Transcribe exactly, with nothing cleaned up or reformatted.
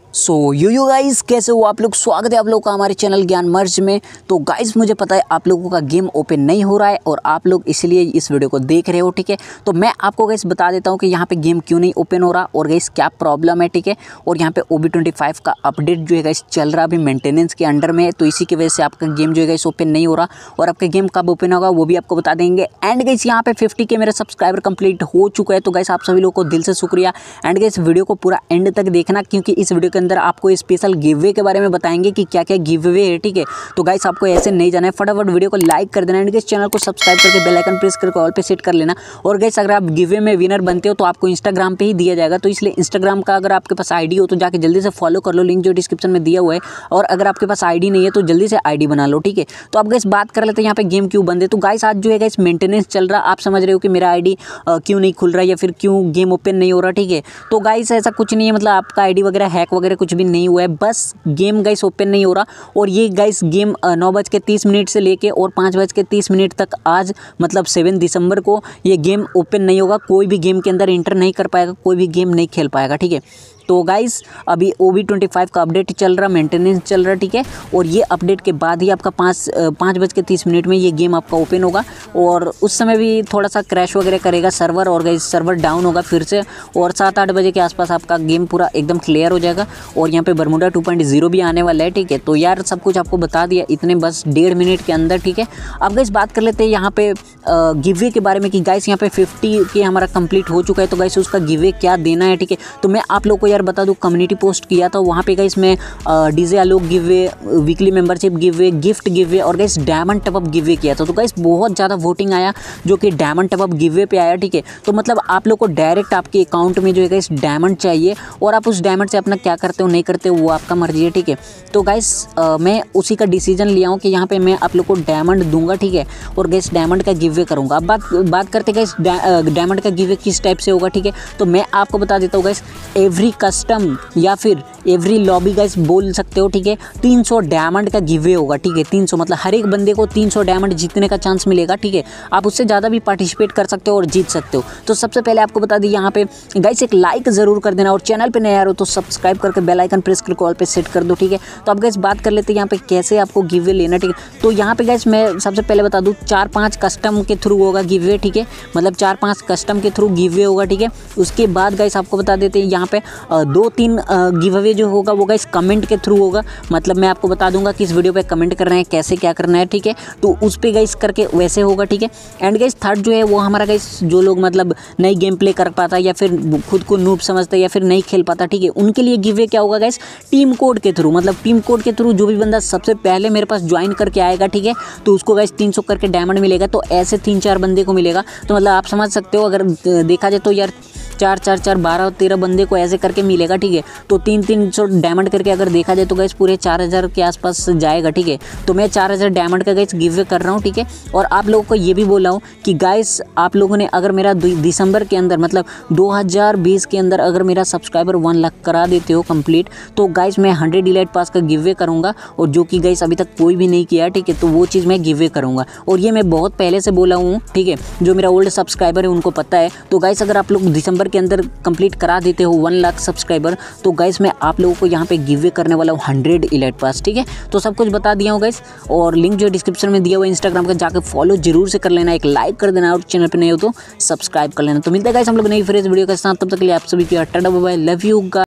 So you you guys कैसे हो आप लोग। स्वागत है आप लोग का हमारे चैनल ज्ञान मर्ज में। तो गाइस मुझे पता है आप लोगों का गेम ओपन नहीं हो रहा है और आप लोग इसलिए इस वीडियो को देख रहे हो, ठीक है। तो मैं आपको गाइस बता देता हूँ कि यहाँ पे गेम क्यों नहीं ओपन हो रहा और गाइस क्या प्रॉब्लम है, ठीक है। और यहाँ पे ओ बी ट्वेंटी फाइव का अपडेट जो है गाइस चल रहा, अभी मेंटेनेंस के अंडर में है, तो इसी की वजह से आपका गेम जो है गाइस ओपन नहीं हो रहा और आपका गेम कब ओपन होगा वो भी आपको बता देंगे। एंड गाइस यहाँ पे फिफ्टी के मेरे सब्सक्राइबर कंप्लीट हो चुका है, तो गाइस आप सभी लोगों को दिल से शुक्रिया। एंड गाइस वीडियो को पूरा एंड तक देखना, क्योंकि इस वीडियो के अंदर आपको स्पेशल गिवअवे के बारे में बताएंगे कि क्या क्या गिवअवे है, ठीक है। तो गाइस आपको ऐसे नहीं जाना है, फटाफट वीडियो को लाइक कर देना एंड गाइस चैनल को सब्सक्राइब करके बेल आइकन प्रेस करके ऑल पे सेट कर लेना। और गाइस अगर आप गिवअवे में विनर बनते हो तो आपको इंस्टाग्राम पे ही दिया जाएगा, तो इसलिए इंस्टाग्राम का अगर आपके पास आईडी हो तो जाके जल्दी से फॉलो कर लो, लिंक जो डिस्क्रिप्शन में दिया हुआ है। और अगर आपके पास आईडी नहीं है तो जल्दी से आईडी बना लो, ठीक है। तो आप गाइस बात कर लेते हैं यहाँ पे गेम क्यों बंद है। तो गाइस आज जो है गाइस मेंटेनेंस चल रहा, आप समझ रहे हो कि मेरा आईडी क्यों नहीं खुल रहा या फिर क्यों गेम ओपन नहीं हो रहा, ठीक है। तो गाइस ऐसा कुछ नहीं है, मतलब आपका आईडी वगैरह हैक वगैरह कुछ भी नहीं हुआ है, बस गेम गाइस ओपन नहीं हो रहा। और ये गाइस गेम नौ बज के तीस मिनट से लेके और पाँच बज के तीस मिनट तक आज मतलब सेवन दिसंबर को ये गेम ओपन नहीं होगा। कोई भी गेम के अंदर इंटर नहीं कर पाएगा, कोई भी गेम नहीं खेल पाएगा, ठीक है। तो गाइस अभी ओ बी ट्वेंटी फाइव का अपडेट चल रहा, मेंटेनेंस चल रहा, ठीक है। और ये अपडेट के बाद ही आपका पाँच पाँच बज के तीस मिनट में ये गेम आपका ओपन होगा और उस समय भी थोड़ा सा क्रैश वगैरह करेगा सर्वर और गाइस सर्वर डाउन होगा फिर से, और सात आठ बजे के आसपास आपका गेम पूरा एकदम क्लियर हो जाएगा। और यहाँ पे बरमूडा टू पॉइंट ज़ीरो भी आने वाला है, ठीक है। तो यार सब कुछ आपको बता दिया इतने बस डेढ़ मिनट के अंदर, ठीक है। अब गाइस बात कर लेते हैं यहाँ पे गिववे के बारे में कि गाइस यहाँ पे फिफ्टी के हमारा कंप्लीट हो चुका है, तो गाइस उसका गिववे क्या देना है, ठीक है। तो मैं आप लोग को यार बता दूं, कम्युनिटी पोस्ट किया था, वहाँ पे गाइस मैं DJ Alok giveaway, weekly membership giveaway, gift giveaway और guys diamond top up giveaway किया था। तो गाइस बहुत ज़्यादा वोटिंग आया जो कि डायमंड टॉप अप गिववे पे आया, ठीक है। तो मतलब आप लोग को डायरेक्ट आपके अकाउंट में जो है गाइस डायमंड चाहिए और आप उस डायमंड से अपना क्या करते हो नहीं करते हो वो आपका मर्जी है, ठीक है। तो गाइस मैं उसी का डिसीजन लिया हूँ कि यहाँ पे मैं आप लोग को डायमंड दूंगा, ठीक है। और गाइस डायमंड का गिववे करूँगा। अब बात बात करते गाइस डायमंड का गिववे किस टाइप से होगा, ठीक है। तो मैं आपको बता देता हूँ गाइस, एवरी कस्टम या फिर एवरी लॉबी गाइस बोल सकते हो, ठीक है। तीन सौ डायमंड का गिववे होगा, ठीक है। तीन सौ मतलब हर एक बंदे को तीन सौ डायमंड जीतने का चांस मिलेगा, ठीक है। आप उससे ज़्यादा भी पार्टिसिपेट कर सकते हो और जीत सकते हो। तो सबसे पहले आपको बता दी यहाँ पे गाइस एक लाइक ज़रूर कर देना और चैनल पे नए आ रहे हो तो सब्सक्राइब करके बेल आइकन प्रेस करके ऑल पे सेट कर दो, ठीक है। तो अब गाइस बात कर लेते हैं यहाँ पे कैसे आपको गिववे लेना, ठीक है। तो यहाँ पे गाइस मैं सबसे पहले बता दूँ, चार पाँच कस्टम के थ्रू होगा गिववे, ठीक है। मतलब चार पाँच कस्टम के थ्रू गिववे होगा, ठीक है। उसके बाद गाइस आपको बता देते हैं यहाँ पे दो तीन गिवअवे जो होगा वो गाइस कमेंट के थ्रू होगा। मतलब मैं आपको बता दूंगा कि इस वीडियो पे कमेंट करना है, कैसे क्या करना है, ठीक है। तो उस पे गाइस करके वैसे होगा, ठीक है। एंड गाइस थर्ड जो है वो हमारा गाइस जो लोग मतलब नई गेम प्ले कर पाता या फिर खुद को नूब समझता या फिर नहीं खेल पाता, ठीक है, उनके लिए गिवअवे क्या होगा गाइस, टीम कोड के थ्रू। मतलब टीम कोड के थ्रू जो भी बंदा सबसे पहले मेरे पास ज्वाइन करके आएगा, ठीक है, तो उसको गाइस तीन सौ करके डायमंड मिलेगा। तो ऐसे तीन चार बंदे को मिलेगा। तो मतलब आप समझ सकते हो, अगर देखा जाए तो यार चार चार चार बारह तेरह बंदे को ऐसे करके मिलेगा, ठीक है। तो तीन तीन सौ डायमंड करके अगर देखा जाए तो गाइस पूरे चार हज़ार के आसपास जाएगा, ठीक है। तो मैं चार हज़ार डायमंड का गाइस गिवअवे कर रहा हूँ, ठीक है। और आप लोगों को ये भी बोला हूँ कि गाइस आप लोगों ने अगर मेरा दिसंबर के अंदर मतलब दो हज़ार बीस के अंदर अगर मेरा सब्सक्राइबर वन लाख करा देते हो कंप्लीट, तो गाइस मैं हंड्रेड डिलाइट पास का गिवअवे करूँगा। और जो कि गाइस अभी तक कोई भी नहीं किया, ठीक है, तो वो चीज़ मैं गिवअवे करूँगा। और ये मैं बहुत पहले से बोला हूँ, ठीक है। जो मेरा ओल्ड सब्सक्राइबर है उनको पता है। तो गाइस अगर आप लोग दिसंबर के अंदर कंप्लीट करा देते हो वन लाख सब्सक्राइबर, तो गाइस मैं आप लोगों को यहाँ पे गिवअवे करने वाला हूँ हंड्रेड इलाइट पास, ठीक है। तो सब कुछ बता दिया हूँ गाइस, और लिंक जो डिस्क्रिप्शन में दिया हुआ है इंस्टाग्राम का, जाकर फॉलो जरूर से कर लेना, एक लाइक कर देना और चैनल पे नए हो तो सब्सक्राइब कर लेना। तो मिलता है गाइस हम लोग नई फ्रेश वीडियो के साथ, तब तक के लिए आप सभी को tata bye bye, love you guys.